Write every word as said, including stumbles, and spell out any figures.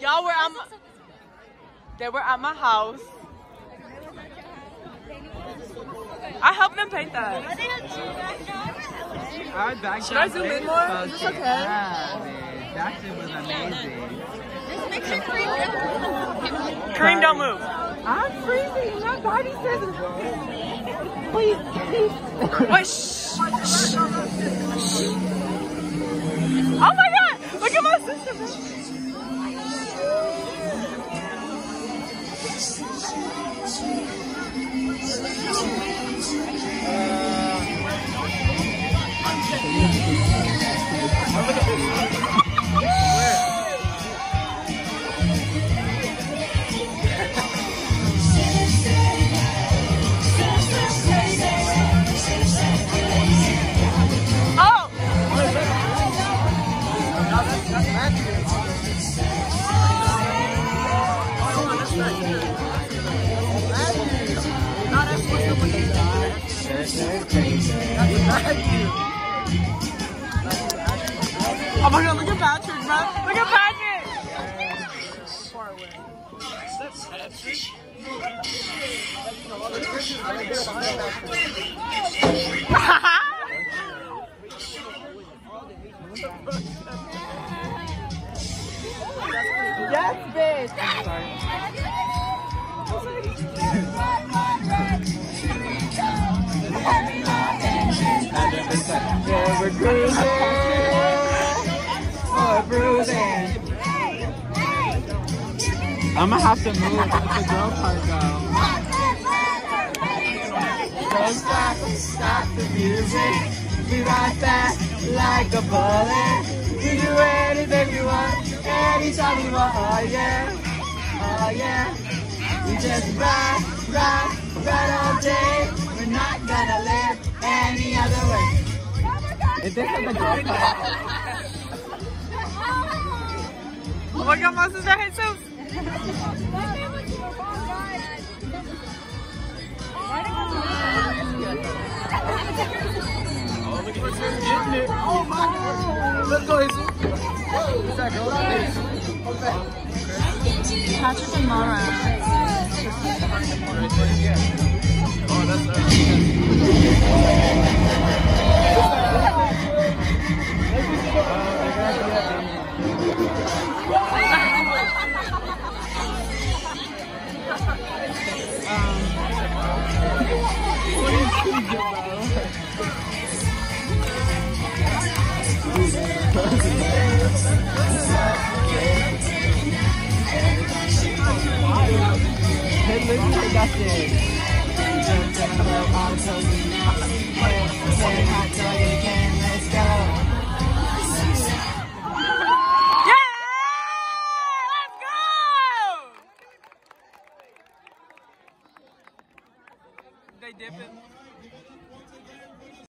Y'all were at my, they were at my house. I helped them paint that. Should I zoom in more? Is this okay? That shit was amazing. Kareem, don't move. I'm freezing. My body says please, please. Wait, shh, shh. Oh my god! Look at my sister. Oh my god, look at Patrick, man. Look at Patrick! Far away. Is that Patrick? Yes, bitch! I'm sorry. Yeah, we're cruising, we're bruising. I'm gonna have to move to the girl part though. Don't stop, stop the music. We ride fast like a bullet. We do anything we want, anytime we want. Oh yeah, oh yeah. We just ride, ride, ride all day. We're not gonna live any other way. Is this the girl part? Oh my god, my sister hates him. Oh my god! Let's go, Jesus. Who's that girl? Patrick and Mara. Oh, that's her. Let's go.